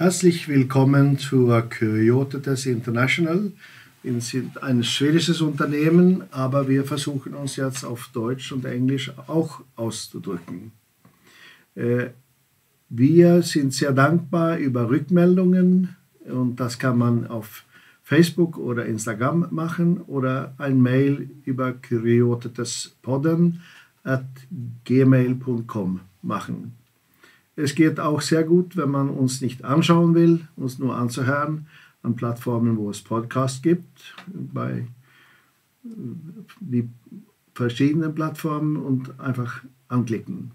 Herzlich willkommen zur Kuriotetes International. Wir sind ein schwedisches Unternehmen, aber wir versuchen uns jetzt auf Deutsch und Englisch auch auszudrücken. Wir sind sehr dankbar über Rückmeldungen und das kann man auf Facebook oder Instagram machen oder ein Mail über kuriotetespodden@gmail.com machen. Es geht auch sehr gut, wenn man uns nicht anschauen will, uns nur anzuhören, an Plattformen, wo es Podcasts gibt, bei die verschiedenen Plattformen und einfach anklicken.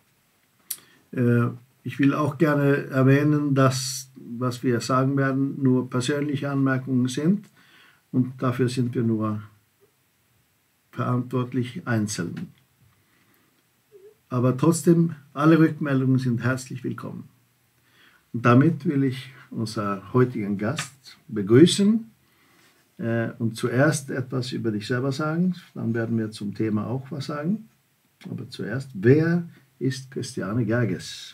Ich will auch gerne erwähnen, dass, was wir sagen werden, nur persönliche Anmerkungen sind und dafür sind wir nur verantwortlich einzeln. Aber trotzdem, alle Rückmeldungen sind herzlich willkommen. Und damit will ich unseren heutigen Gast begrüßen und zuerst etwas über dich selber sagen. Dann werden wir zum Thema auch was sagen. Aber zuerst, wer ist Christiane Gerges?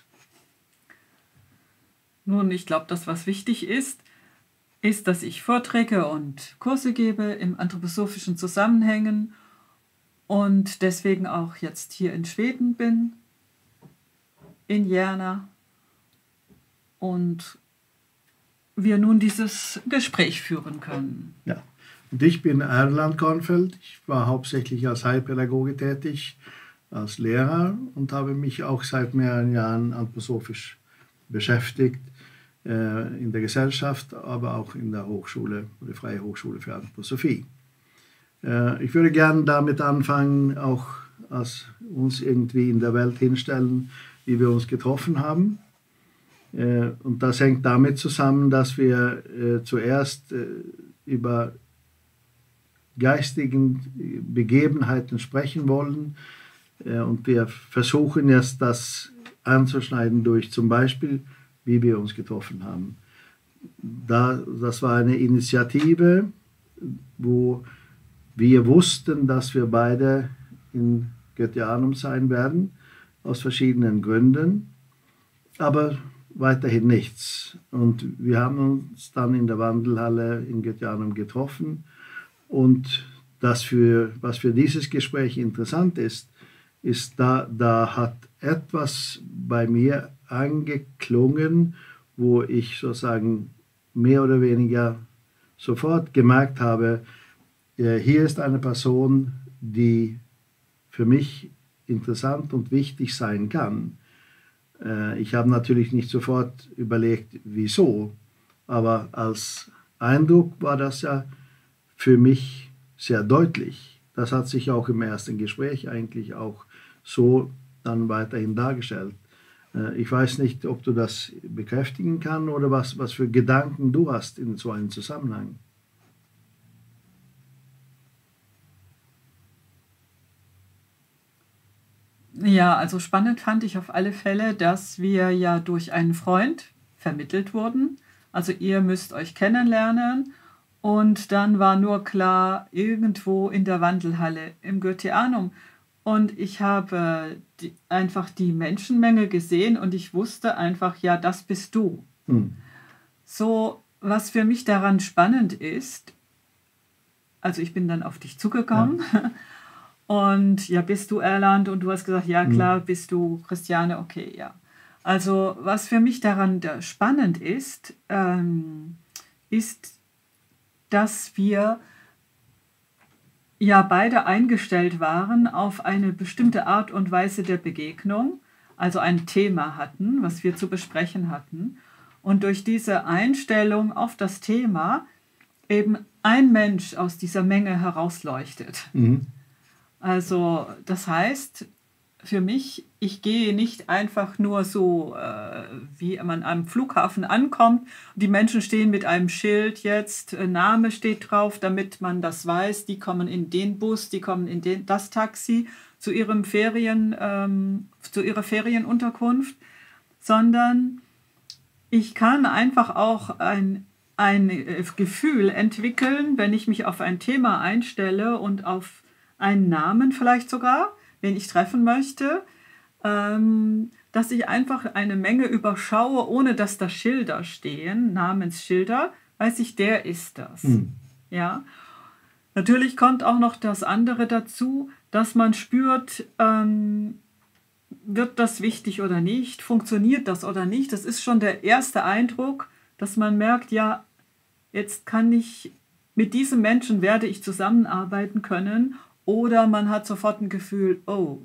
Nun, ich glaube, das, was wichtig ist, dass ich Vorträge und Kurse gebe in anthroposophischen Zusammenhängen und deswegen auch jetzt hier in Schweden bin, in Järna, und wir nun dieses Gespräch führen können. Ja, und ich bin Erland Kornfeld. Ich war hauptsächlich als Heilpädagoge tätig, als Lehrer und habe mich auch seit mehreren Jahren anthroposophisch beschäftigt, in der Gesellschaft, aber auch in der Hochschule, der Freie Hochschule für Anthroposophie. Ich würde gerne damit anfangen, auch als uns irgendwie in der Welt hinstellen, wie wir uns getroffen haben. Und das hängt damit zusammen, dass wir zuerst über geistigen Begebenheiten sprechen wollen. Und wir versuchen jetzt das anzuschneiden durch zum Beispiel, wie wir uns getroffen haben. Das war eine Initiative, wo wir wussten, dass wir beide in Göttingen sein werden, aus verschiedenen Gründen, aber weiterhin nichts. Und wir haben uns dann in der Wandelhalle in Göttingen getroffen. Und was für dieses Gespräch interessant ist, da hat etwas bei mir angeklungen, wo ich sozusagen mehr oder weniger sofort gemerkt habe, hier ist eine Person, die für mich interessant und wichtig sein kann. Ich habe natürlich nicht sofort überlegt, wieso, aber als Eindruck war das ja für mich sehr deutlich. Das hat sich auch im ersten Gespräch eigentlich auch so dann weiterhin dargestellt. Ich weiß nicht, ob du das bekräftigen kannst oder was für Gedanken du hast in so einem Zusammenhang. Ja, also spannend fand ich auf alle Fälle, dass wir ja durch einen Freund vermittelt wurden. Also ihr müsst euch kennenlernen und dann war nur klar, irgendwo in der Wandelhalle im Goetheanum. Und ich habe einfach die Menschenmenge gesehen und ich wusste einfach, ja, das bist du. So, was für mich daran spannend ist, also ich bin dann auf dich zugekommen. Ja. Und ja, bist du Erland? Und du hast gesagt, ja klar, bist du Christiane? Okay, ja. Also was für mich daran spannend ist, dass wir ja beide eingestellt waren auf eine bestimmte Art und Weise der Begegnung, also ein Thema hatten, was wir zu besprechen hatten. Und durch diese Einstellung auf das Thema eben ein Mensch aus dieser Menge herausleuchtet. Also das heißt, für mich, ich gehe nicht einfach nur so, wie man am Flughafen ankommt. Die Menschen stehen mit einem Schild jetzt, Name steht drauf, damit man das weiß. Die kommen in den Bus, die kommen in das Taxi zu ihrer Ferienunterkunft. Sondern ich kann einfach auch ein Gefühl entwickeln, wenn ich mich auf ein Thema einstelle und auf einen Namen vielleicht sogar, wen ich treffen möchte, dann dass ich einfach eine Menge überschaue, ohne dass da Schilder stehen, Namensschilder, weiß ich, der ist das. Ja. Natürlich kommt auch noch das andere dazu, dass man spürt, wird das wichtig oder nicht, funktioniert das oder nicht. Das ist schon der erste Eindruck, dass man merkt, ja, jetzt kann ich, mit diesem Menschen werde ich zusammenarbeiten können, oder man hat sofort ein Gefühl, oh,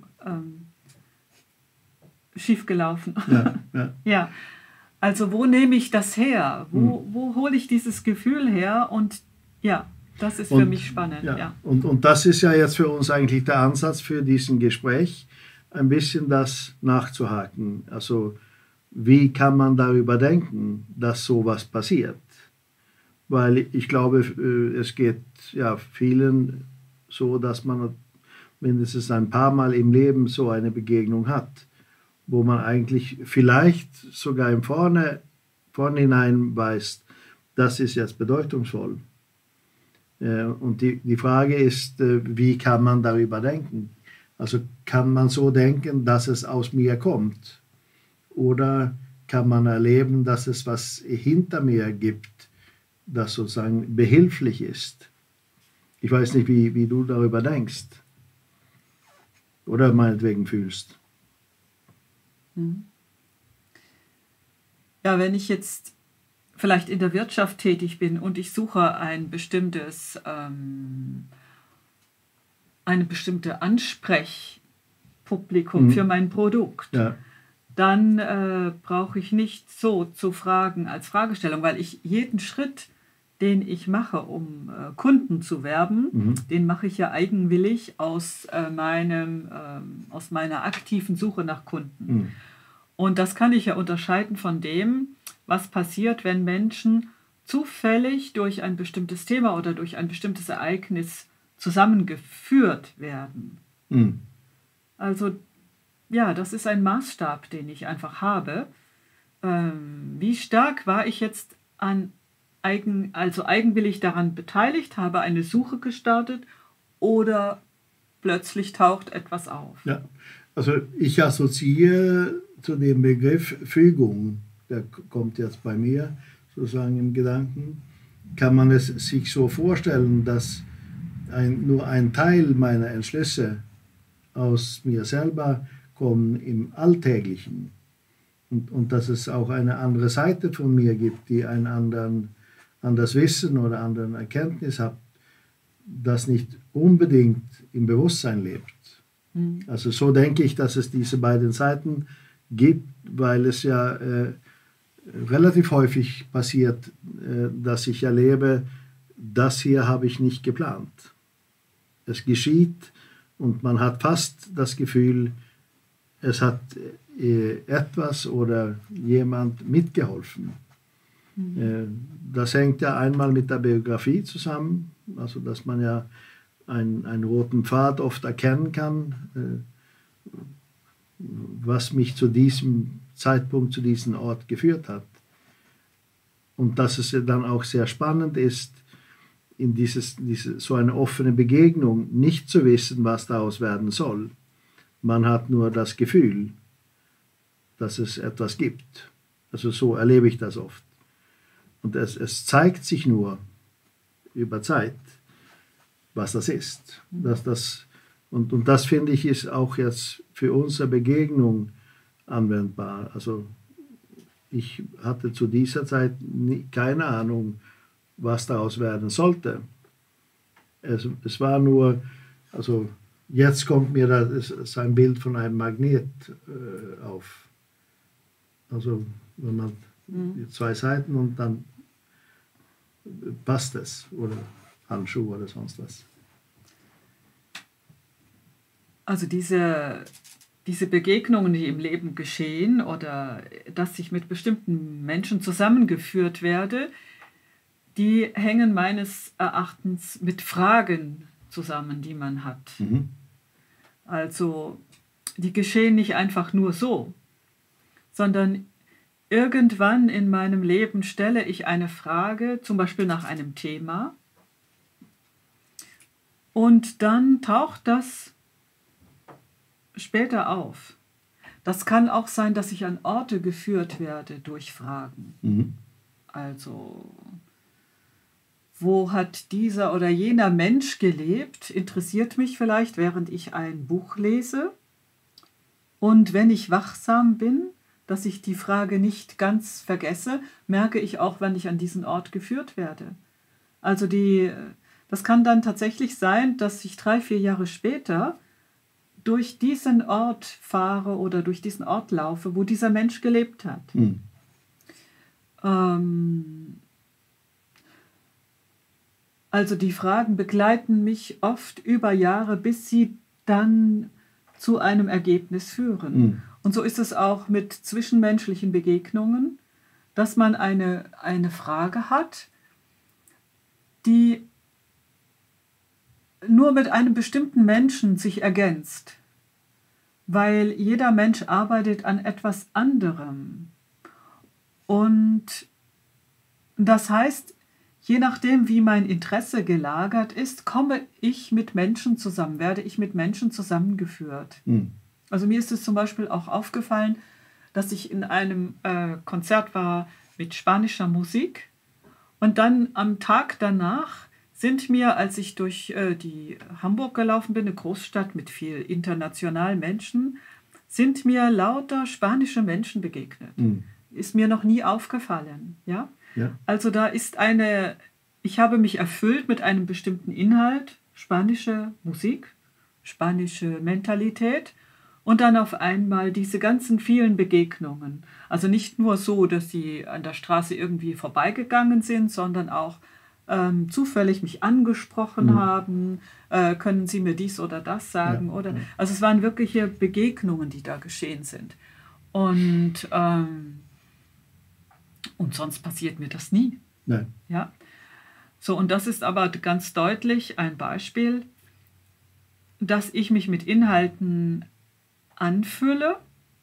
schiefgelaufen. Ja. Also wo nehme ich das her? Wo hole ich dieses Gefühl her? Und ja, das ist für mich spannend. Ja. Und das ist ja jetzt für uns eigentlich der Ansatz für diesen Gespräch, ein bisschen das nachzuhaken. Also wie kann man darüber denken, dass sowas passiert? Weil ich glaube, es geht ja vielen so, dass man mindestens ein paar Mal im Leben so eine Begegnung hat, wo man eigentlich vielleicht sogar im Vornhinein weiß, das ist jetzt bedeutungsvoll. Und die Frage ist, wie kann man darüber denken? Also kann man so denken, dass es aus mir kommt? Oder kann man erleben, dass es was hinter mir gibt, das sozusagen behilflich ist? Ich weiß nicht, wie du darüber denkst. Oder meinetwegen fühlst. Ja, wenn ich jetzt vielleicht in der Wirtschaft tätig bin und ich suche eine bestimmte Ansprechpublikum für mein Produkt, dann brauche ich nicht so zu fragen als Fragestellung, weil ich jeden Schritt, den ich mache, um Kunden zu werben, den mache ich ja eigenwillig aus meiner aktiven Suche nach Kunden. Und das kann ich ja unterscheiden von dem, was passiert, wenn Menschen zufällig durch ein bestimmtes Thema oder durch ein bestimmtes Ereignis zusammengeführt werden. Also ja, das ist ein Maßstab, den ich einfach habe. Wie stark war ich jetzt eigenwillig daran beteiligt, habe eine Suche gestartet oder plötzlich taucht etwas auf? Ja, also ich assoziiere zu dem Begriff Fügung, der kommt jetzt bei mir sozusagen im Gedanken, kann man es sich so vorstellen, dass nur ein Teil meiner Entschlüsse aus mir selber kommen im Alltäglichen und dass es auch eine andere Seite von mir gibt, die ein anderes Wissen oder anderen Erkenntnis hat, das nicht unbedingt im Bewusstsein lebt. Also so denke ich, dass es diese beiden Seiten gibt, weil es ja relativ häufig passiert, dass ich erlebe, das hier habe ich nicht geplant. Es geschieht und man hat fast das Gefühl, es hat etwas oder jemand mitgeholfen. Das hängt ja einmal mit der Biografie zusammen, also dass man ja einen roten Pfad oft erkennen kann, was mich zu diesem Zeitpunkt, zu diesem Ort geführt hat. Und dass es dann auch sehr spannend ist, in so eine offene Begegnung nicht zu wissen, was daraus werden soll. Man hat nur das Gefühl, dass es etwas gibt. Also so erlebe ich das oft. Und es zeigt sich nur über Zeit, was das ist. Und das finde ich ist auch jetzt für unsere Begegnung anwendbar. Also ich hatte zu dieser Zeit keine Ahnung, was daraus werden sollte. Es war nur, also jetzt kommt mir das ein Bild von einem Magnet auf. Also wenn man die zwei Seiten und dann passt es oder Handschuhe oder sonst was. Also diese Begegnungen, die im Leben geschehen oder dass ich mit bestimmten Menschen zusammengeführt werde, die hängen meines Erachtens mit Fragen zusammen, die man hat. Also die geschehen nicht einfach nur so, sondern irgendwann in meinem Leben stelle ich eine Frage, zum Beispiel nach einem Thema, und dann taucht das später auf. Das kann auch sein, dass ich an Orte geführt werde durch Fragen. Mhm. Also, wo hat dieser oder jener Mensch gelebt, interessiert mich vielleicht, während ich ein Buch lese. Und wenn ich wachsam bin, dass ich die Frage nicht ganz vergesse, merke ich auch, wenn ich an diesen Ort geführt werde. Also das kann dann tatsächlich sein, dass ich 3, 4 Jahre später durch diesen Ort fahre oder durch diesen Ort laufe, wo dieser Mensch gelebt hat. Mhm. Also die Fragen begleiten mich oft über Jahre, bis sie dann zu einem Ergebnis führen. Mhm. Und so ist es auch mit zwischenmenschlichen Begegnungen, dass man eine Frage hat, die nur mit einem bestimmten Menschen sich ergänzt, weil jeder Mensch arbeitet an etwas anderem. Und das heißt, je nachdem, wie mein Interesse gelagert ist, komme ich mit Menschen zusammen, werde ich mit Menschen zusammengeführt. Mhm. Also mir ist es zum Beispiel auch aufgefallen, dass ich in einem Konzert war mit spanischer Musik und dann am Tag danach sind mir, als ich durch die Hamburg gelaufen bin, eine Großstadt mit viel internationalen Menschen, sind mir lauter spanische Menschen begegnet. Mhm. Ist mir noch nie aufgefallen. Ja? Ja. Also da ist ich habe mich erfüllt mit einem bestimmten Inhalt, spanische Musik, spanische Mentalität und dann auf einmal diese ganzen vielen Begegnungen. Also nicht nur so, dass sie an der Straße irgendwie vorbeigegangen sind, sondern auch zufällig mich angesprochen haben, können Sie mir dies oder das sagen? Ja, oder ja. Also es waren wirkliche Begegnungen, die da geschehen sind. Und sonst passiert mir das nie. Nein. Ja? So, und das ist aber ganz deutlich ein Beispiel, dass ich mich mit Inhalten anfülle,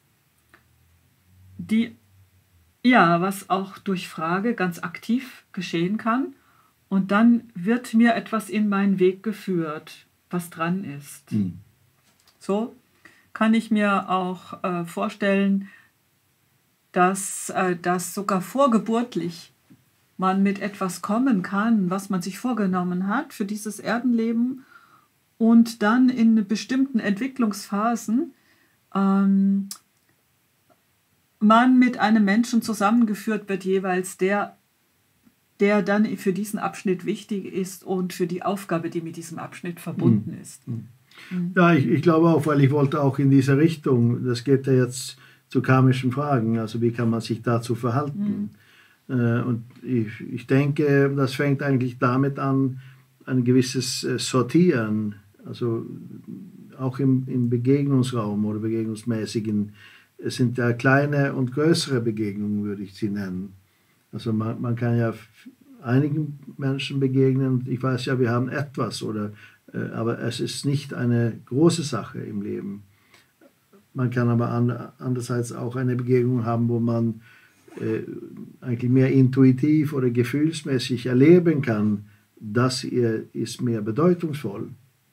was auch durch Frage ganz aktiv geschehen kann. Und dann wird mir etwas in meinen Weg geführt, was dran ist. Mhm. So kann ich mir auch vorstellen, dass sogar vorgeburtlich man mit etwas kommen kann, was man sich vorgenommen hat für dieses Erdenleben und dann in bestimmten Entwicklungsphasen man mit einem Menschen zusammengeführt wird, jeweils der dann für diesen Abschnitt wichtig ist und für die Aufgabe, die mit diesem Abschnitt verbunden ist. Ja, ich glaube auch, weil ich wollte auch in diese Richtung, das geht ja jetzt zu karmischen Fragen, also wie kann man sich dazu verhalten? Und ich denke, das fängt eigentlich damit an, ein gewisses Sortieren, also auch im Begegnungsraum oder begegnungsmäßigen, es sind ja kleine und größere Begegnungen, würde ich sie nennen. Also man kann ja einigen Menschen begegnen, ich weiß ja, wir haben etwas, aber es ist nicht eine große Sache im Leben. Man kann aber andererseits auch eine Begegnung haben, wo man eigentlich mehr intuitiv oder gefühlsmäßig erleben kann, das ist mehr bedeutungsvoll.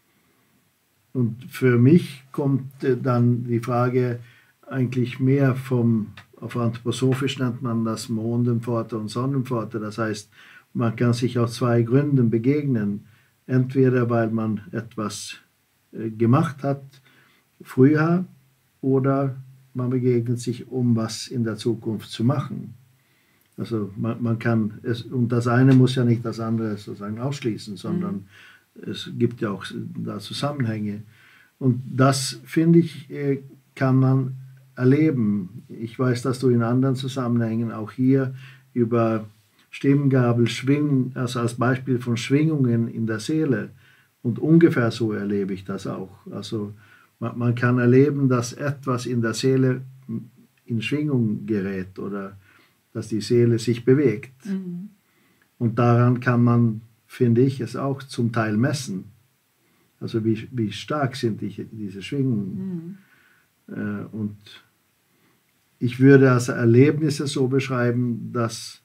Und für mich kommt dann die Frage eigentlich mehr auf Anthroposophisch nennt man das Mondenvater und Sonnenvater. Das heißt, man kann sich aus 2 Gründen begegnen. Entweder weil man etwas gemacht hat früher oder man begegnet sich, um was in der Zukunft zu machen. Also man kann es, und das eine muss ja nicht das andere sozusagen ausschließen, sondern es gibt ja auch da Zusammenhänge. Und das, finde ich, kann man erleben. Ich weiß, dass du in anderen Zusammenhängen auch hier über Stimmgabel, also als Beispiel von Schwingungen in der Seele. Und ungefähr so erlebe ich das auch. Also man kann erleben, dass etwas in der Seele in Schwingung gerät oder dass die Seele sich bewegt. Mhm. Und daran kann man, finde ich, es auch zum Teil messen. Also wie stark sind diese Schwingungen. Und ich würde also Erlebnisse so beschreiben, dass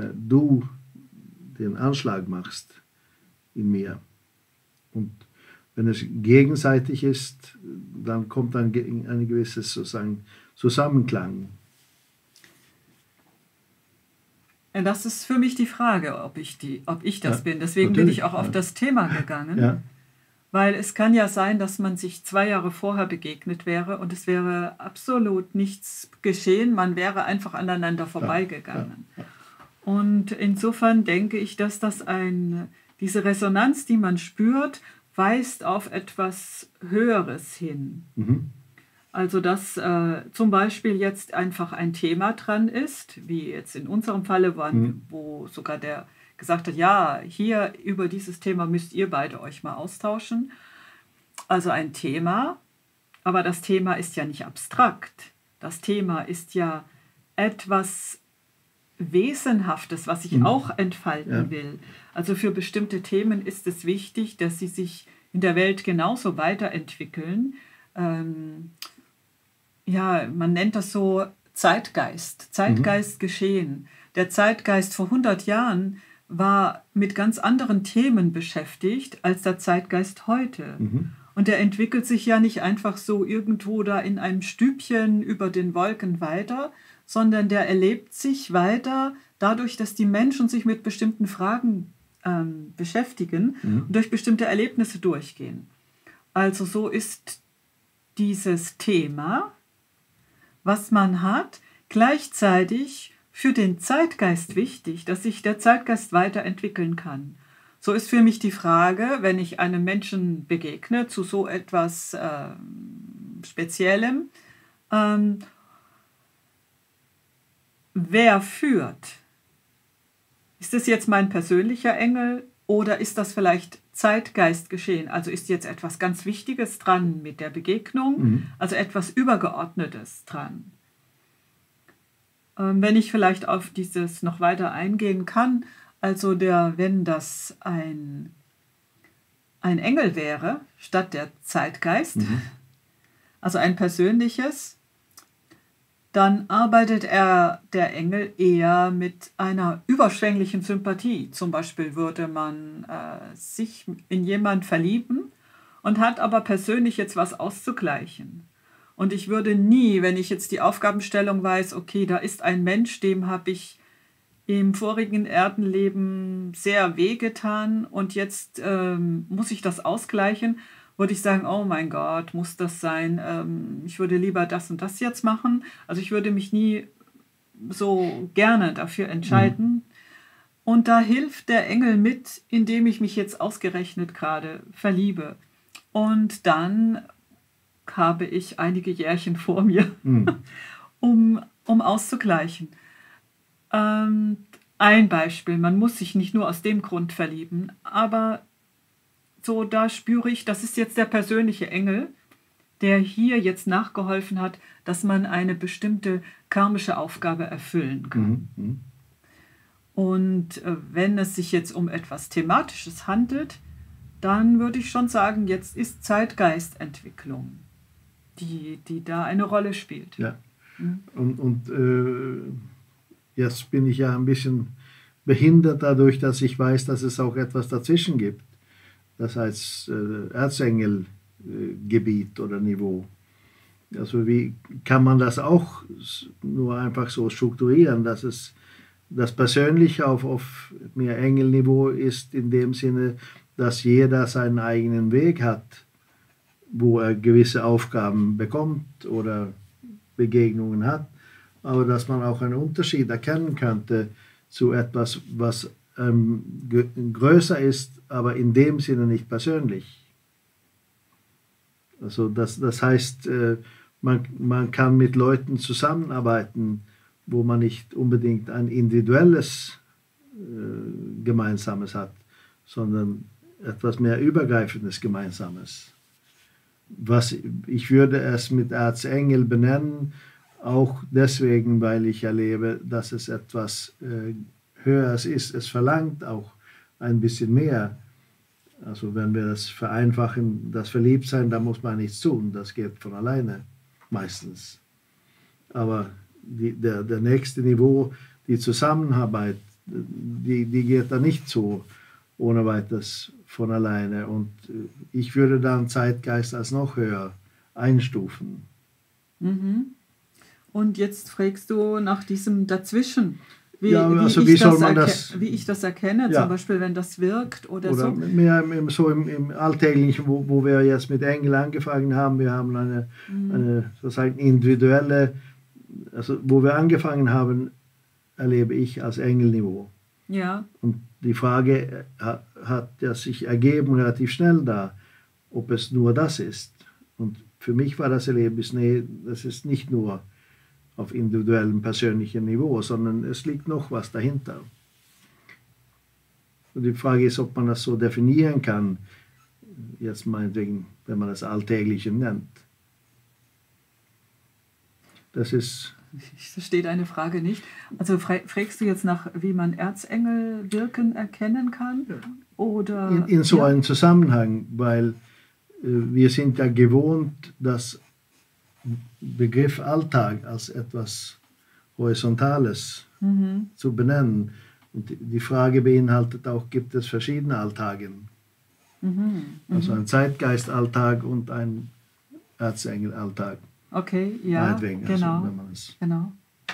du den Anschlag machst in mir. Und Wenn es gegenseitig ist, dann kommt ein gewisses sozusagen Zusammenklang. Das ist für mich die Frage, ob ich das bin. Deswegen bin ich auch auf das Thema gegangen. Ja. Weil es kann ja sein, dass man sich 2 Jahre vorher begegnet wäre und es wäre absolut nichts geschehen. Man wäre einfach aneinander vorbeigegangen. Ja. Und insofern denke ich, dass diese Resonanz, die man spürt, weist auf etwas Höheres hin. Mhm. Also dass zum Beispiel jetzt einfach ein Thema dran ist, wie jetzt in unserem Falle, wo sogar der gesagt hat, ja, hier über dieses Thema müsst ihr beide euch mal austauschen. Also ein Thema, aber das Thema ist ja nicht abstrakt. Das Thema ist ja etwas Wesenhaftes, was ich auch entfalten will. Also für bestimmte Themen ist es wichtig, dass sie sich in der Welt genauso weiterentwickeln. Ja, man nennt das so Zeitgeist geschehen. Der Zeitgeist vor 100 Jahren war mit ganz anderen Themen beschäftigt als der Zeitgeist heute. Mhm. Und der entwickelt sich ja nicht einfach so irgendwo da in einem Stübchen über den Wolken weiter, sondern der erlebt sich weiter dadurch, dass die Menschen sich mit bestimmten Fragen beschäftigen und durch bestimmte Erlebnisse durchgehen. Also so ist dieses Thema, was man hat, gleichzeitig für den Zeitgeist wichtig, dass sich der Zeitgeist weiterentwickeln kann. So ist für mich die Frage, wenn ich einem Menschen begegne zu so etwas Speziellem, wer führt? Ist es jetzt mein persönlicher Engel oder ist das vielleicht Zeitgeist geschehen? Also ist jetzt etwas ganz Wichtiges dran mit der Begegnung, also etwas Übergeordnetes dran? Wenn ich vielleicht auf dieses noch weiter eingehen kann, also wenn das ein Engel wäre, statt der Zeitgeist, also ein persönliches, dann arbeitet der Engel eher mit einer überschwänglichen Sympathie. Zum Beispiel würde man sich in jemanden verlieben und hat aber persönlich jetzt was auszugleichen. Und ich würde nie, wenn ich jetzt die Aufgabenstellung weiß, okay, da ist ein Mensch, dem habe ich im vorigen Erdenleben sehr wehgetan und jetzt muss ich das ausgleichen, würde ich sagen, oh mein Gott, muss das sein? Ich würde lieber das und das jetzt machen. Also ich würde mich nie so gerne dafür entscheiden. Und da hilft der Engel mit, indem ich mich jetzt ausgerechnet gerade verliebe. Und dann habe ich einige Jährchen vor mir, um auszugleichen. Ein Beispiel, man muss sich nicht nur aus dem Grund verlieben, aber so da spüre ich, das ist jetzt der persönliche Engel, der hier jetzt nachgeholfen hat, dass man eine bestimmte karmische Aufgabe erfüllen kann. Und wenn es sich jetzt um etwas Thematisches handelt, dann würde ich schon sagen, jetzt ist Zeitgeistentwicklung, die da eine Rolle spielt. Ja. Und jetzt bin ich ja ein bisschen behindert dadurch, dass ich weiß, dass es auch etwas dazwischen gibt. Das heißt Erzengelgebiet oder Niveau. Also wie kann man das auch nur einfach so strukturieren, dass es das Persönliche auf mehr Engelniveau ist, in dem Sinne, dass jeder seinen eigenen Weg hat, wo er gewisse Aufgaben bekommt oder Begegnungen hat, aber dass man auch einen Unterschied erkennen könnte zu etwas, was größer ist, aber in dem Sinne nicht persönlich. Also das heißt, man kann mit Leuten zusammenarbeiten, wo man nicht unbedingt ein individuelles Gemeinsames hat, sondern etwas mehr Übergreifendes Gemeinsames. Ich würde es mit Erzengel benennen, auch deswegen, weil ich erlebe, dass es etwas Höheres ist. Es verlangt auch ein bisschen mehr. Also wenn wir das vereinfachen, das Verliebtsein, da muss man nichts tun. Das geht von alleine meistens. Aber der nächste Niveau, die Zusammenarbeit, die geht da nicht so. ohne weiteres von alleine. Und ich würde dann Zeitgeist als noch höher einstufen. Mhm. Und jetzt fragst du nach diesem Dazwischen. Wie soll man das? Wie ich das erkenne, Ja. zum Beispiel, wenn das wirkt oder so. Mehr so im Alltäglichen, wo wir jetzt mit Engel angefangen haben. Wir haben eine sozusagen individuelle, also wo wir angefangen haben, erlebe ich als Engelniveau. Ja. Und die Frage hat ja sich ergeben relativ schnell da, ob es nur das ist. Und für mich war das Erlebnis, nee, das ist nicht nur auf individuellem, persönlichem Niveau, sondern es liegt noch was dahinter. Und die Frage ist, ob man das so definieren kann, jetzt meinetwegen, wenn man das Alltägliche nennt. Das ist... Ich verstehe deine Frage nicht. Also fragst du jetzt nach, wie man Erzengel erkennen kann? Oder, in so einem Zusammenhang, weil wir sind ja gewohnt, dass Begriff Alltag als etwas Horizontales zu benennen. Und die Frage beinhaltet auch, gibt es verschiedene Alltage? Also ein Zeitgeistalltag und ein Erzengelalltag. Okay, ja, genau. Also, genau.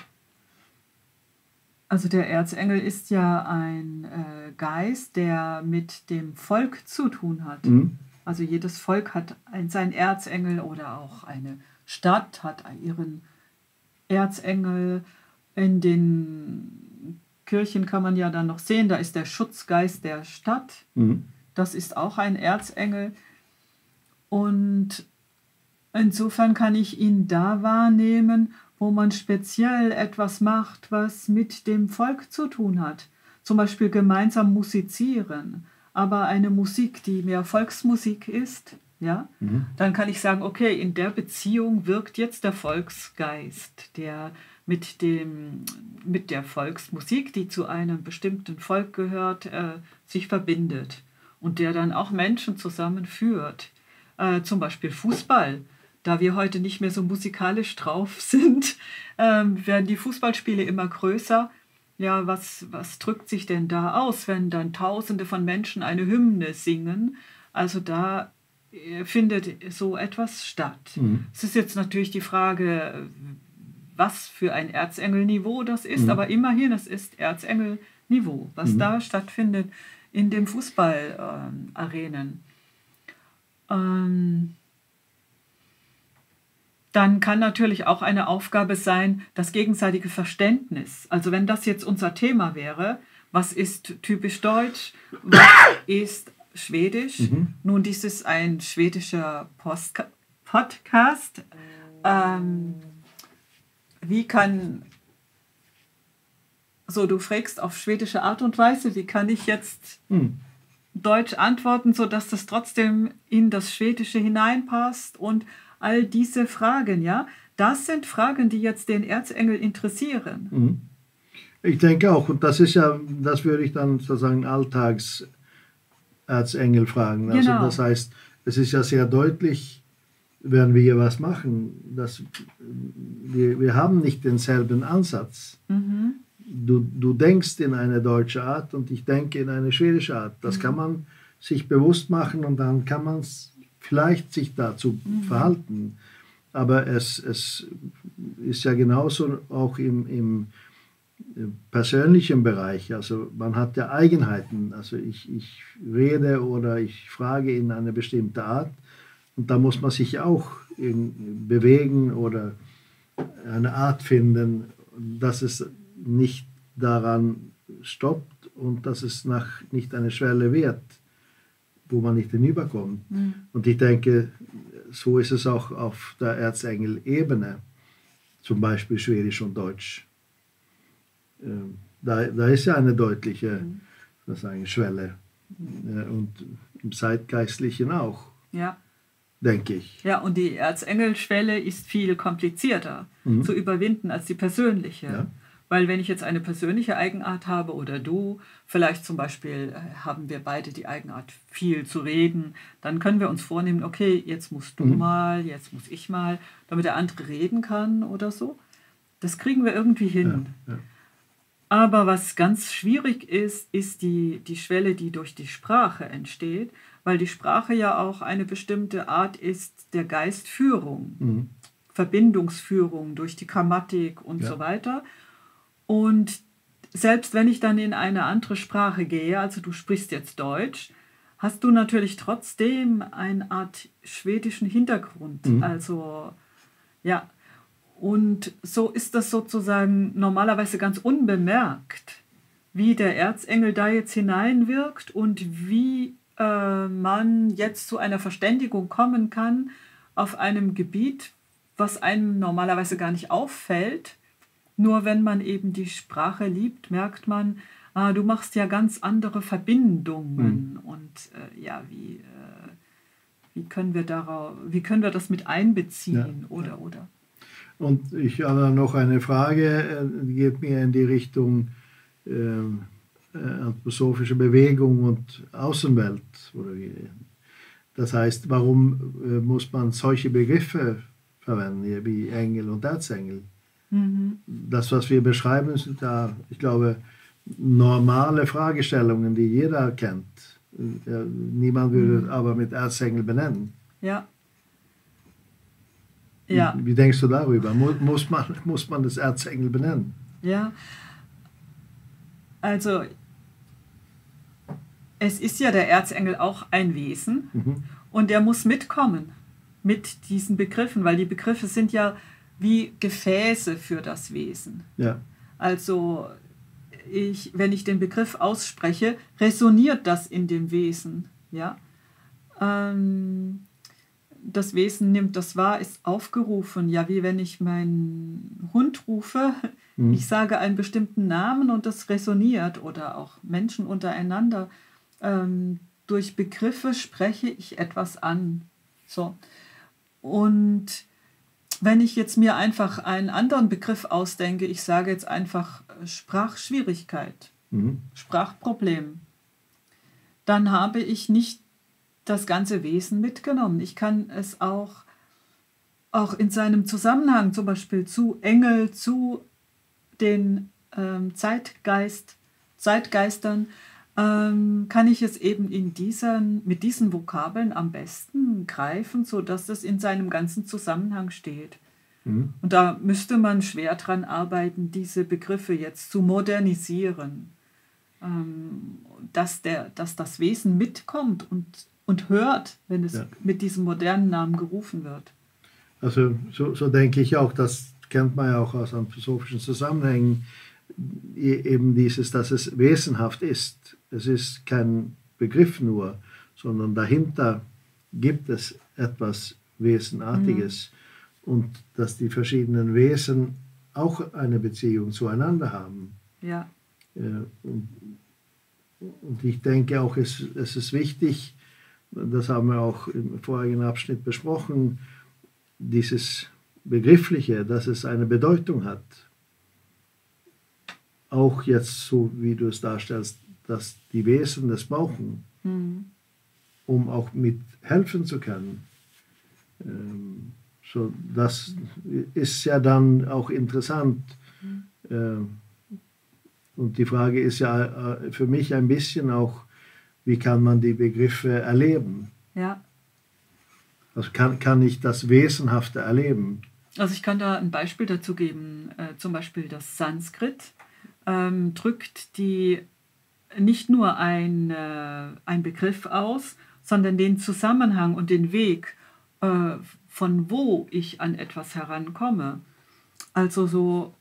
Also der Erzengel ist ja ein Geist, der mit dem Volk zu tun hat. Also jedes Volk hat seinen Erzengel oder auch eine Stadt hat ihren Erzengel. In den Kirchen kann man ja dann noch sehen, da ist der Schutzgeist der Stadt. Das ist auch ein Erzengel. Und insofern kann ich ihn da wahrnehmen, wo man speziell etwas macht, was mit dem Volk zu tun hat. Zum Beispiel gemeinsam musizieren, aber eine Musik, die mehr Volksmusik ist, ja, dann kann ich sagen, okay, in der Beziehung wirkt jetzt der Volksgeist, der mit der Volksmusik, die zu einem bestimmten Volk gehört, sich verbindet und der dann auch Menschen zusammenführt. Zum Beispiel Fußball. Da wir heute nicht mehr so musikalisch drauf sind, werden die Fußballspiele immer größer. Ja, was drückt sich denn da aus, wenn dann Tausende von Menschen eine Hymne singen? Also da findet so etwas statt. Es ist jetzt natürlich die Frage, was für ein Erzengelniveau das ist, aber immerhin, es ist Erzengelniveau, was da stattfindet in den Fußballarenen. Dann kann natürlich auch eine Aufgabe sein, das gegenseitige Verständnis. Also wenn das jetzt unser Thema wäre, was ist typisch deutsch, was ist schwedisch? Nun, dies ist ein schwedischer Podcast. Wie kann, du fragst auf schwedische Art und Weise, wie kann ich jetzt Deutsch antworten, sodass das trotzdem in das Schwedische hineinpasst und all diese Fragen, ja, das sind Fragen, die jetzt den Erzengel interessieren. Ich denke auch, und das würde ich dann sozusagen Alltagserzengel fragen. Also Genau. das heißt, es ist ja sehr deutlich, wenn wir hier was machen, dass wir haben nicht denselben Ansatz. Du denkst in eine deutsche Art und ich denke in eine schwedische Art. Das kann man sich bewusst machen und dann kann man vielleicht sich dazu verhalten. Aber es ist ja genauso auch im persönlichen Bereich. Also man hat ja Eigenheiten. Also ich rede oder ich frage in eine bestimmte Art und da muss man sich auch bewegen oder eine Art finden, dass es nicht daran stoppt und dass es nicht eine Schwelle wird, wo man nicht hinüberkommt. Und ich denke, so ist es auch auf der Erzengel-Ebene, zum Beispiel Schwedisch und Deutsch. Da ist ja eine deutliche Schwelle. Und im Zeitgeistlichen auch, denke ich. Ja, und die Erzengelschwelle ist viel komplizierter zu überwinden als die persönliche. Ja. Weil wenn ich jetzt eine persönliche Eigenart habe oder du, vielleicht zum Beispiel haben wir beide die Eigenart, viel zu reden, dann können wir uns vornehmen, okay, jetzt musst du mal, jetzt muss ich mal, damit der andere reden kann oder so. Das kriegen wir irgendwie hin. Ja. Aber was ganz schwierig ist, ist die Schwelle, die durch die Sprache entsteht, weil die Sprache ja auch eine bestimmte Art ist der Geistführung, Mhm. Verbindungsführung durch die Grammatik und Ja. so weiter. Und selbst wenn ich dann in eine andere Sprache gehe, also du sprichst jetzt Deutsch, hast du natürlich trotzdem eine Art schwedischen Hintergrund. Mhm. Also ja, und so ist das sozusagen normalerweise ganz unbemerkt, wie der Erzengel da jetzt hineinwirkt und wie man jetzt zu einer Verständigung kommen kann auf einem Gebiet, was einem normalerweise gar nicht auffällt. Nur wenn man eben die Sprache liebt, merkt man, du machst ja ganz andere Verbindungen. Und ja, wie können wir das mit einbeziehen oder. Und ich habe noch eine Frage, die geht mir in die Richtung anthroposophische Bewegung und Außenwelt. Das heißt, warum muss man solche Begriffe verwenden, wie Engel und Erzengel? Mhm. Das, was wir beschreiben, sind da, ich glaube, normale Fragestellungen, die jeder kennt. Niemand würde aber mit Erzengel benennen. Ja. Ja. Wie denkst du darüber? Muss man das Erzengel benennen? Ja, also es ist ja der Erzengel auch ein Wesen und der muss mitkommen mit diesen Begriffen, weil die Begriffe sind ja wie Gefäße für das Wesen. Ja. Also wenn ich den Begriff ausspreche, resoniert das in dem Wesen. Ja? Das Wesen nimmt das wahr, ist aufgerufen. Ja, wie wenn ich meinen Hund rufe, ich sage einen bestimmten Namen und das resoniert. Oder auch Menschen untereinander. Durch Begriffe spreche ich etwas an. So. Und wenn ich jetzt mir einfach einen anderen Begriff ausdenke, ich sage jetzt einfach Sprachschwierigkeit, Sprachproblem, dann habe ich nicht das ganze Wesen mitgenommen. Ich kann es auch in seinem Zusammenhang, zum Beispiel zu Engel, zu den Zeitgeistern, kann ich es eben mit diesen Vokabeln am besten greifen, sodass es in seinem ganzen Zusammenhang steht. Und da müsste man schwer dran arbeiten, diese Begriffe jetzt zu modernisieren, dass das Wesen mitkommt und hört, wenn es mit diesem modernen Namen gerufen wird. Also so denke ich auch, das kennt man ja auch aus anthroposophischen Zusammenhängen, eben dieses, dass es wesenhaft ist. Es ist kein Begriff nur, sondern dahinter gibt es etwas Wesenartiges und dass die verschiedenen Wesen auch eine Beziehung zueinander haben. Ja. Und ich denke auch, es ist wichtig, das haben wir auch im vorigen Abschnitt besprochen, dieses Begriffliche, dass es eine Bedeutung hat. Auch jetzt, so wie du es darstellst, dass die Wesen das brauchen, um auch mithelfen zu können. So, das ist ja dann auch interessant. Und die Frage ist ja für mich ein bisschen auch, wie kann man die Begriffe erleben? Ja. Also kann ich das Wesenhafte erleben? Also ich kann da ein Beispiel dazu geben. Zum Beispiel das Sanskrit drückt nicht nur ein Begriff aus, sondern den Zusammenhang und den Weg, von wo ich an etwas herankomme. Also so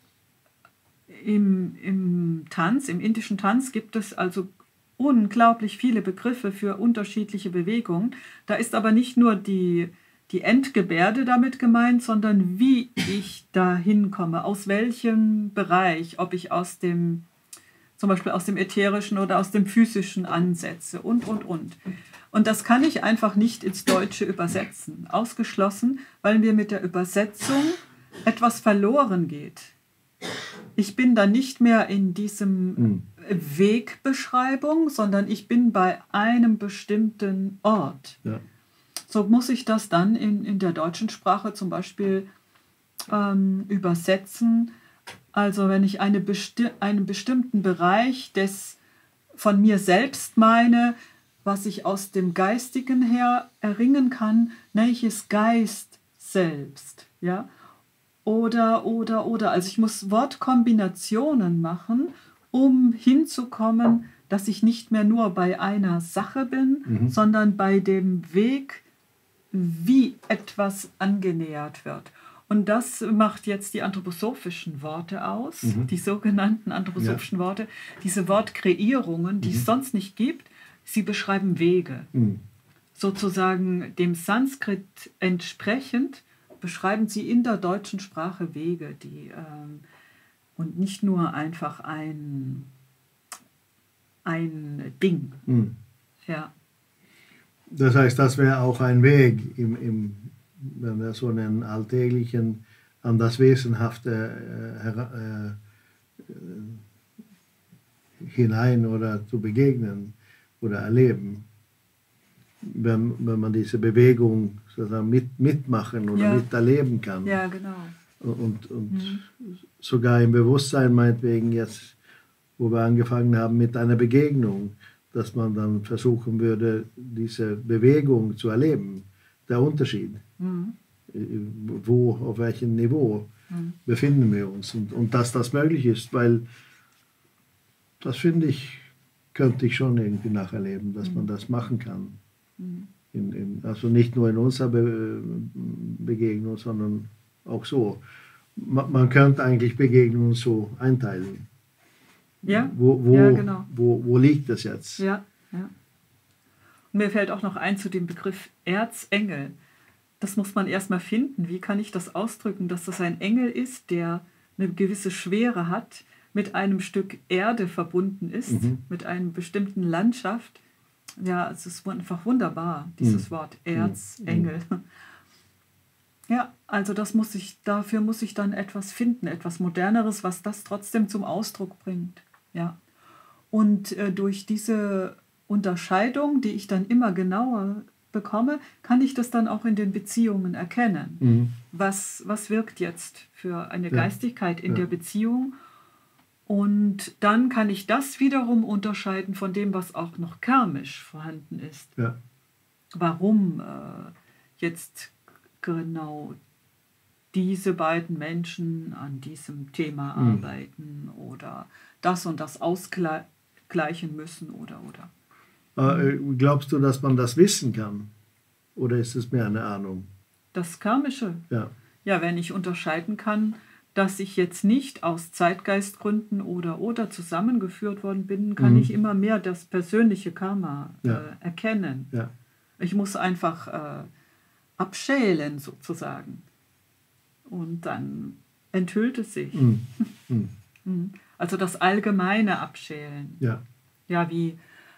im indischen Tanz gibt es also unglaublich viele Begriffe für unterschiedliche Bewegungen. Da ist aber nicht nur die Endgebärde damit gemeint, sondern wie ich da hinkomme, aus welchem Bereich, ob ich zum Beispiel aus dem Ätherischen oder aus dem Physischen ansetze und. Und das kann ich einfach nicht ins Deutsche übersetzen. Ausgeschlossen, weil mir mit der Übersetzung etwas verloren geht. Ich bin dann nicht mehr in diesem Wegbeschreibung, sondern ich bin bei einem bestimmten Ort. Ja. So muss ich das dann in der deutschen Sprache zum Beispiel übersetzen, Also wenn ich einen bestimmten Bereich von mir selbst meine, was ich aus dem Geistigen her erringen kann, nenne ich es Geist selbst. Ja? Oder. Also ich muss Wortkombinationen machen, um hinzukommen, dass ich nicht mehr nur bei einer Sache bin, sondern bei dem Weg, wie etwas angenähert wird. Und das macht jetzt die anthroposophischen Worte aus, die sogenannten anthroposophischen Worte, diese Wortkreierungen, die es sonst nicht gibt. Sie beschreiben Wege. Sozusagen dem Sanskrit entsprechend beschreiben sie in der deutschen Sprache Wege, und nicht nur einfach ein Ding. Ja. Das heißt, das wäre auch ein Weg, wenn wir so einen alltäglichen, an das Wesenhafte hinein oder zu begegnen oder erleben. Wenn man diese Bewegung sozusagen mitmachen oder miterleben kann. Ja, genau. Und sogar im Bewusstsein, meinetwegen jetzt, wo wir angefangen haben mit einer Begegnung, dass man dann versuchen würde, diese Bewegung zu erleben, der Unterschied. Auf welchem Niveau befinden wir uns und dass das möglich ist, weil das finde ich, könnte ich schon irgendwie nacherleben, dass man das machen kann. Also nicht nur in unserer Begegnung, sondern auch so. Man könnte eigentlich Begegnungen so einteilen. Ja, genau. Wo liegt das jetzt? Ja. Und mir fällt auch noch ein zu dem Begriff Erzengel. Das muss man erstmal finden. Wie kann ich das ausdrücken, dass das ein Engel ist, der eine gewisse Schwere hat, mit einem Stück Erde verbunden ist, mit einer bestimmten Landschaft. Ja, es ist einfach wunderbar, dieses Wort Erzengel. Ja, also dafür muss ich dann etwas finden, etwas Moderneres, was das trotzdem zum Ausdruck bringt. Ja. Und durch diese Unterscheidung, die ich dann immer genauer bekomme, kann ich das dann auch in den Beziehungen erkennen. Was wirkt jetzt für eine Geistigkeit in der Beziehung? Und dann kann ich das wiederum unterscheiden von dem, was auch noch karmisch vorhanden ist. Ja. Warum jetzt genau diese beiden Menschen an diesem Thema arbeiten oder das und das ausgleichen müssen oder. Glaubst du, dass man das wissen kann? Oder ist es mehr eine Ahnung? Das Karmische? Ja, wenn ich unterscheiden kann, dass ich jetzt nicht aus Zeitgeistgründen oder zusammengeführt worden bin, kann ich immer mehr das persönliche Karma erkennen. Ja. Ich muss einfach abschälen sozusagen. Und dann enthüllt es sich. Also das allgemeine Abschälen. Ja. Ja, wie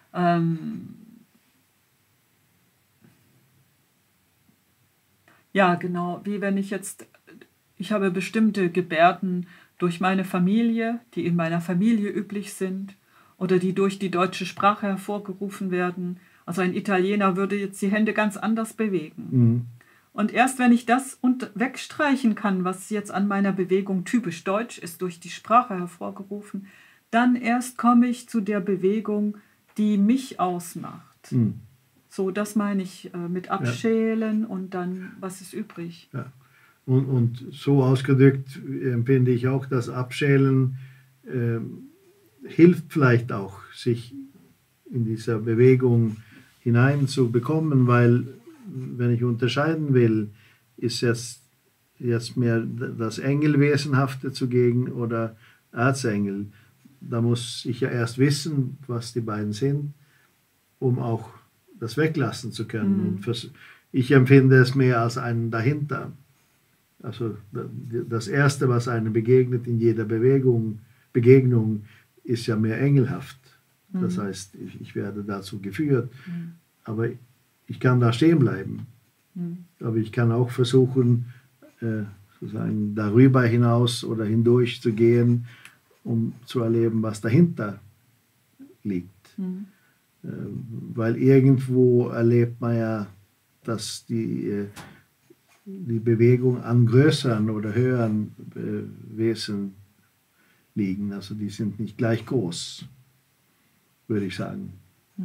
ja, genau, wie wenn ich habe bestimmte Gebärden durch meine Familie, die in meiner Familie üblich sind oder die durch die deutsche Sprache hervorgerufen werden. Also ein Italiener würde jetzt die Hände ganz anders bewegen. Und erst wenn ich das wegstreichen kann, was jetzt an meiner Bewegung typisch deutsch ist, durch die Sprache hervorgerufen, dann erst komme ich zu der Bewegung, die mich ausmacht. So, das meine ich mit Abschälen und dann, was ist übrig. Ja. Und so ausgedrückt empfinde ich auch, das Abschälen hilft vielleicht auch, sich in dieser Bewegung hineinzubekommen, weil, wenn ich unterscheiden will, ist jetzt mehr das Engelwesenhafte zugegen oder Erzengel. Da muss ich ja erst wissen, was die beiden sind, um auch das weglassen zu können. Und ich empfinde es mehr als einen dahinter. Also das Erste, was einem begegnet in jeder Begegnung, ist ja mehr engelhaft. Das heißt, ich werde dazu geführt, aber ich kann da stehen bleiben. Aber ich kann auch versuchen, sozusagen darüber hinaus oder hindurch zu gehen, um zu erleben, was dahinter liegt. Weil irgendwo erlebt man ja, dass die Bewegung an größeren oder höheren Wesen liegen. Also die sind nicht gleich groß, würde ich sagen.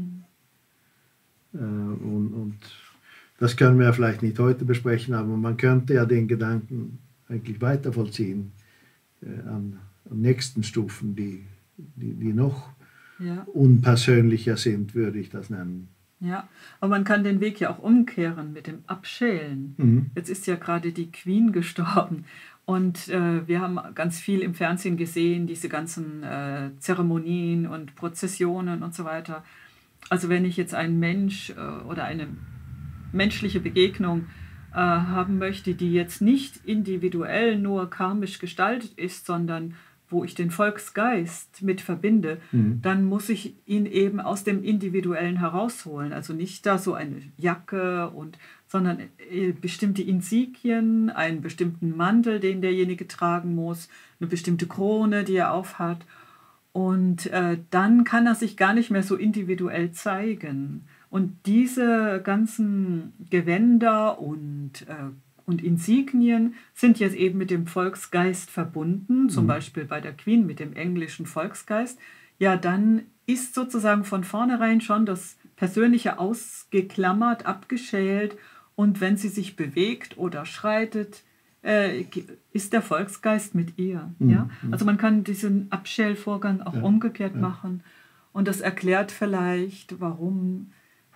Und das können wir vielleicht nicht heute besprechen, aber man könnte ja den Gedanken eigentlich weiter vollziehen an nächsten Stufen, die noch unpersönlicher sind, würde ich das nennen. Ja, aber man kann den Weg ja auch umkehren mit dem Abschälen. Jetzt ist ja gerade die Queen gestorben und wir haben ganz viel im Fernsehen gesehen, diese ganzen Zeremonien und Prozessionen und so weiter. Also wenn ich jetzt einen Mensch oder eine menschliche Begegnung haben möchte, die jetzt nicht individuell nur karmisch gestaltet ist, sondern wo ich den Volksgeist mit verbinde, dann muss ich ihn eben aus dem Individuellen herausholen. Also nicht da so eine Jacke, sondern bestimmte Insignien, einen bestimmten Mantel, den derjenige tragen muss, eine bestimmte Krone, die er aufhat. Und dann kann er sich gar nicht mehr so individuell zeigen. Und diese ganzen Gewänder und Insignien sind jetzt eben mit dem Volksgeist verbunden, zum Beispiel bei der Queen mit dem englischen Volksgeist. Ja, dann ist sozusagen von vornherein schon das Persönliche ausgeklammert, abgeschält. Und wenn sie sich bewegt oder schreitet, ist der Volksgeist mit ihr. Ja? Also man kann diesen Abschälvorgang auch umgekehrt machen. Und das erklärt vielleicht, warum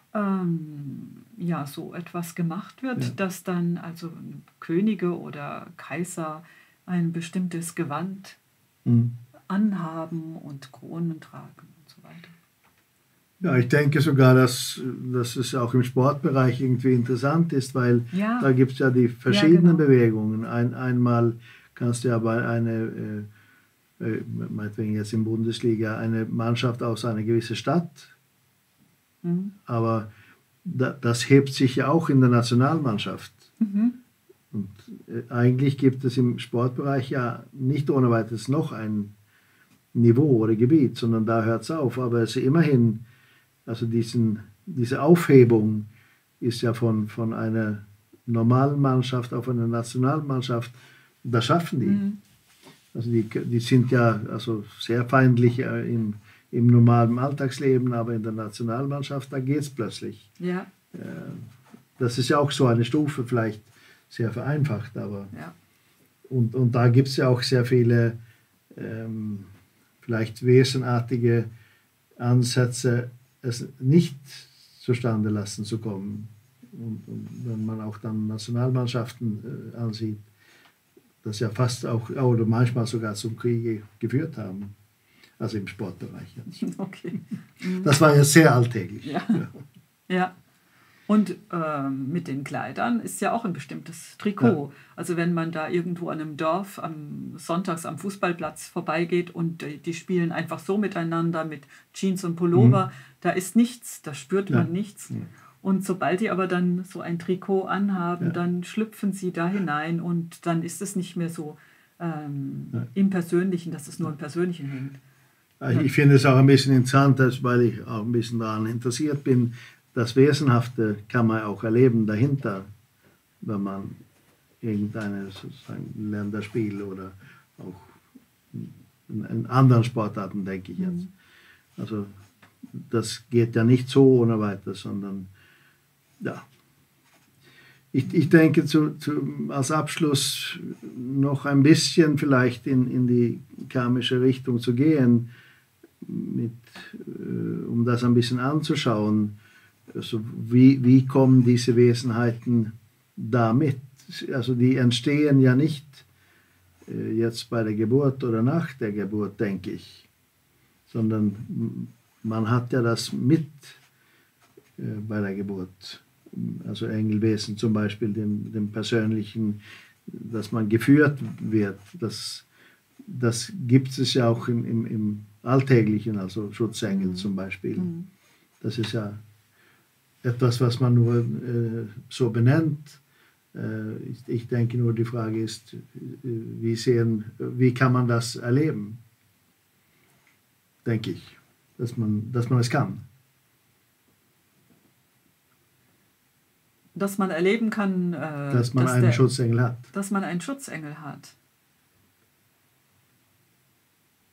so etwas gemacht wird, dass dann also Könige oder Kaiser ein bestimmtes Gewand anhaben und Kronen tragen und so weiter. Ja, ich denke sogar, dass es auch im Sportbereich irgendwie interessant ist, weil da gibt es ja die verschiedenen Bewegungen. Einmal kannst du ja bei meinetwegen jetzt in Bundesliga, eine Mannschaft aus einer gewissen Stadt, aber das hebt sich ja auch in der Nationalmannschaft. Und eigentlich gibt es im Sportbereich ja nicht ohne weiteres noch ein Niveau oder Gebiet, sondern da hört es auf. Aber es ist immerhin, also diese Aufhebung ist ja von einer normalen Mannschaft auf eine Nationalmannschaft, das schaffen die. Also die sind ja also sehr feindlich im normalen Alltagsleben, aber in der Nationalmannschaft, da geht es plötzlich. Ja. Das ist ja auch so eine Stufe, vielleicht sehr vereinfacht, aber und da gibt es ja auch sehr viele vielleicht wesenartige Ansätze, es nicht zustande lassen zu kommen. Und wenn man auch dann Nationalmannschaften ansieht, das ja fast auch oder manchmal sogar zum Kriege geführt haben. Also im Sportbereich. Okay. Das war ja sehr alltäglich. Ja. Und mit den Kleidern ist ja auch ein bestimmtes Trikot. Ja. Also wenn man da irgendwo an einem Dorf sonntags am Fußballplatz vorbeigeht und die spielen einfach so miteinander mit Jeans und Pullover, da ist nichts, da spürt man nichts. Ja. Und sobald die aber dann so ein Trikot anhaben, dann schlüpfen sie da hinein und dann ist es nicht mehr so im Persönlichen, dass es nur im Persönlichen hängt. Ich finde es auch ein bisschen interessant, weil ich auch ein bisschen daran interessiert bin. Das Wesenhafte kann man auch erleben dahinter, wenn man irgendeine sozusagen Länderspiel oder auch in anderen Sportarten, denke ich jetzt. Also das geht ja nicht so ohne weiteres, sondern ja. Ich denke als Abschluss noch ein bisschen vielleicht in die karmische Richtung zu gehen, um das ein bisschen anzuschauen. Also wie kommen diese Wesenheiten damit? Also die entstehen ja nicht jetzt bei der Geburt oder nach der Geburt, denke ich, sondern man hat ja das mit bei der Geburt. Also Engelwesen zum Beispiel, dem Persönlichen, dass man geführt wird, das gibt es ja auch im Alltäglichen, also Schutzengel zum Beispiel. Das ist ja etwas, was man nur so benennt. Ich denke nur, die Frage ist, wie kann man das erleben? Denke ich, dass man es kann. Dass man erleben kann, dass man einen Schutzengel hat. Dass man einen Schutzengel hat.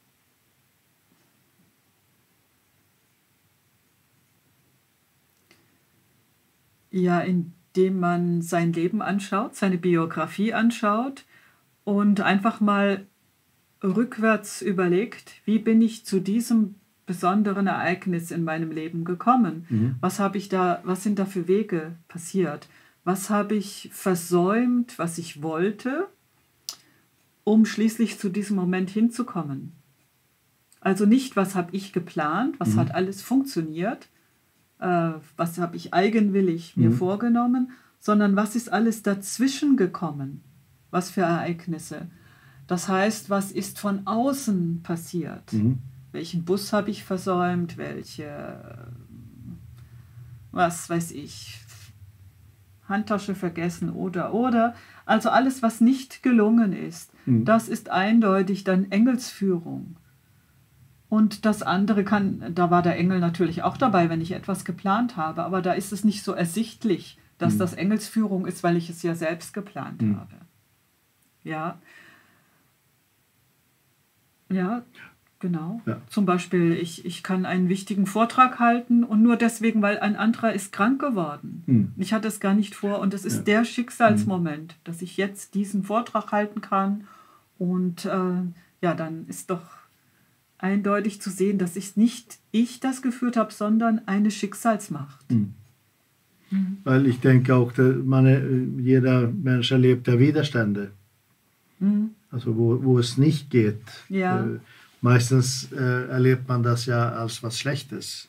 Ja, indem man sein Leben anschaut, seine Biografie anschaut und einfach mal rückwärts überlegt, wie bin ich zu diesem besonderen Ereignis in meinem Leben gekommen? Was sind da für Wege passiert? Was habe ich versäumt, was ich wollte, um schließlich zu diesem Moment hinzukommen? Also nicht, was habe ich geplant, was hat alles funktioniert, was habe ich eigenwillig mir vorgenommen, sondern was ist alles dazwischen gekommen? Was für Ereignisse? Das heißt, was ist von außen passiert? Welchen Bus habe ich versäumt? Was weiß ich, Handtasche vergessen oder. Also alles, was nicht gelungen ist, das ist eindeutig dann Engelsführung. Und das andere da war der Engel natürlich auch dabei, wenn ich etwas geplant habe, aber da ist es nicht so ersichtlich, dass das Engelsführung ist, weil ich es ja selbst geplant habe. Ja. Ja, genau. Ja. Zum Beispiel, ich kann einen wichtigen Vortrag halten und nur deswegen, weil ein anderer ist krank geworden. Ich hatte es gar nicht vor und es ist der Schicksalsmoment, dass ich jetzt diesen Vortrag halten kann und dann ist doch eindeutig zu sehen, dass nicht ich das geführt habe, sondern eine Schicksalsmacht. Weil ich denke auch, jeder Mensch erlebt ja Widerstände. Also wo es nicht geht. Ja. Meistens erlebt man das ja als was Schlechtes.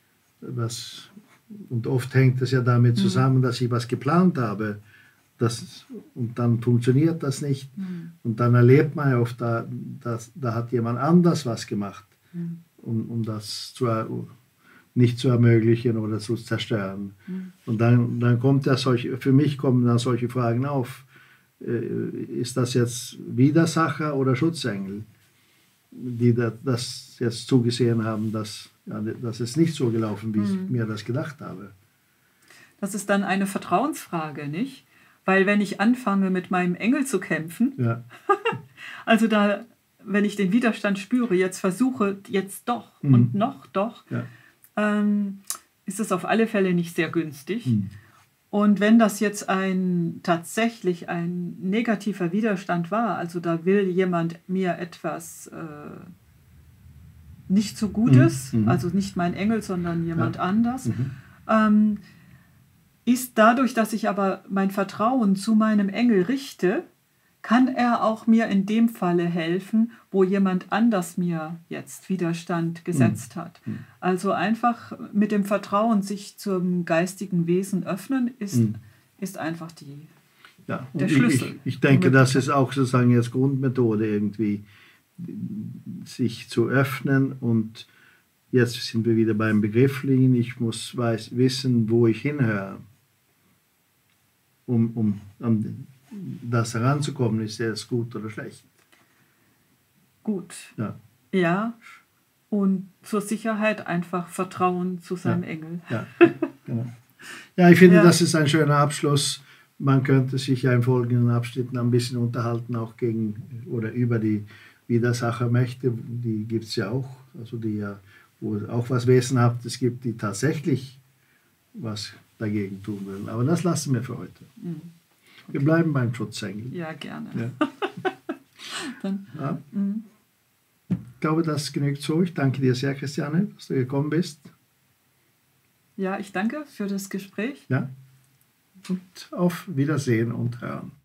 Und oft hängt es ja damit zusammen, dass ich was geplant habe. Und dann funktioniert das nicht. Und dann erlebt man ja oft, da hat jemand anders was gemacht, um das nicht zu ermöglichen oder zu zerstören. Und dann kommt für mich kommen dann solche Fragen auf. Ist das jetzt Widersacher oder Schutzengel, die das jetzt zugesehen haben, dass es nicht so gelaufen, wie ich mir das gedacht habe? Das ist dann eine Vertrauensfrage, nicht? Weil wenn ich anfange, mit meinem Engel zu kämpfen, also wenn ich den Widerstand spüre, jetzt versuche, jetzt doch und noch doch, ist es auf alle Fälle nicht sehr günstig. Und wenn das jetzt tatsächlich ein negativer Widerstand war, also da will jemand mir etwas nicht so Gutes, also nicht mein Engel, sondern jemand anders, ist dadurch, dass ich aber mein Vertrauen zu meinem Engel richte, kann er auch mir in dem Falle helfen, wo jemand anders mir jetzt Widerstand gesetzt hat. Also einfach mit dem Vertrauen sich zum geistigen Wesen öffnen, ist einfach der Schlüssel. Ich denke, das ist auch sozusagen jetzt Grundmethode irgendwie, sich zu öffnen. Und jetzt sind wir wieder beim Begrifflichen. Ich muss wissen, wo ich hinhöre, um an das heranzukommen. Ist das gut oder schlecht? Gut. Ja. Und zur Sicherheit einfach Vertrauen zu seinem Engel. Ja, genau. Ja, ich finde, das ist ein schöner Abschluss. Man könnte sich ja in folgenden Abschnitten ein bisschen unterhalten, auch über die Widersachermächte. Die gibt es ja auch, also wo es auch was Wesenhaftes gibt, die tatsächlich was dagegen tun würden. Aber das lassen wir für heute. Okay. Wir bleiben beim Schutzengel. Ja, gerne. Ja. Dann, ich glaube, das genügt so. Ich danke dir sehr, Christiane, dass du gekommen bist. Ja, ich danke für das Gespräch. Ja. Und auf Wiedersehen und Hören.